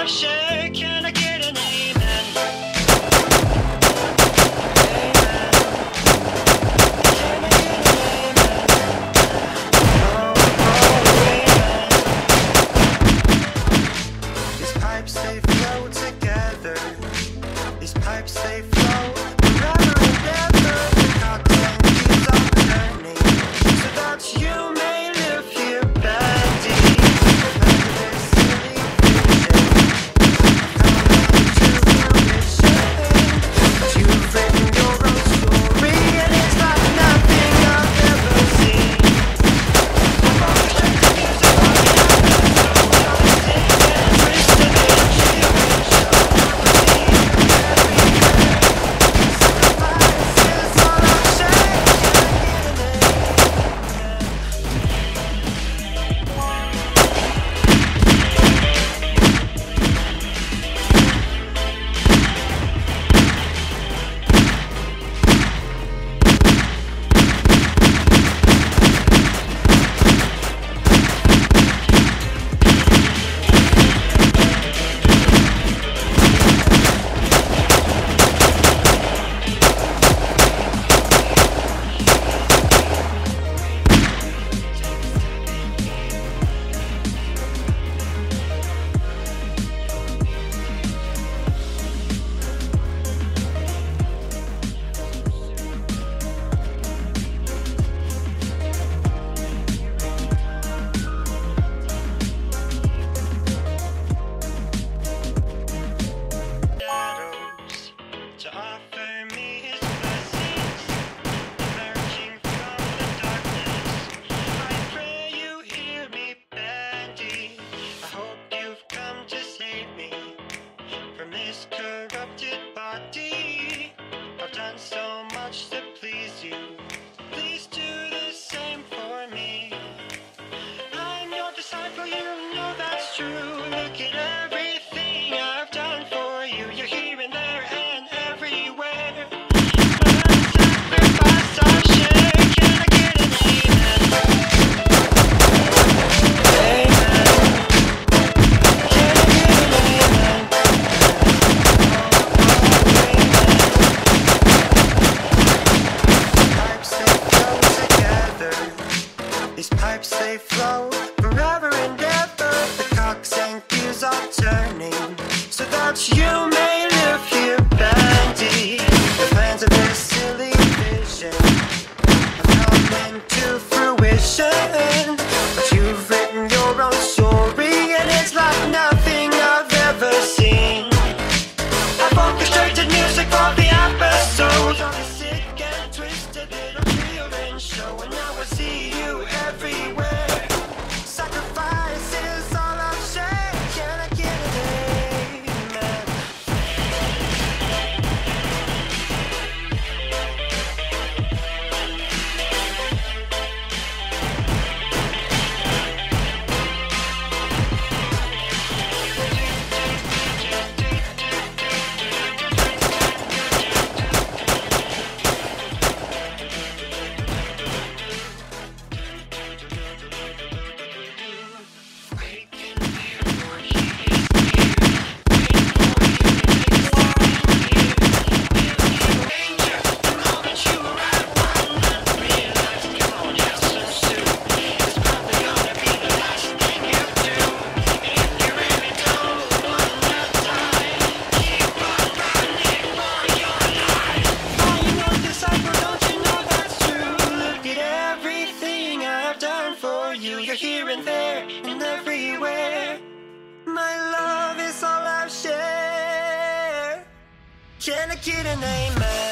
I've shared. Can I get an amen? Amen. Can I get an amen? Amen. These pipes, they flow together. These pipes, they flow forever and ever. The cocktail keeps on turning, so that you may live here, Bandy. Under this silly vision, but you've written your own story, and it's like nothing I've ever seen. I'm orchestrating music on the episode, to offer me his blessings, emerging from the darkness. I pray you hear me, Bandy. I hope you've come to save me from this corrupted body. I've done so much to please you. Please do the same for me. I'm your disciple, you know that's true. Look at everything I've done for you. You're here and there and everywhere. But the sacrifice I've shared, can I get an amen? Amen. Can I get an amen? These pipes, they flow forever and ever. The cocks and gears are turning, so that you may live here, Bandy. The plans of this silly vision have come into fruition, but you've written your own story, and it's like nothing I've ever seen. I've orchestrated music for the episode of the sick and twisted little children's show, and now I see you everywhere. Sacrifice is all I've shared. Can I get an amen? You're here and there and everywhere. My love is all I've shared. Can I get an amen?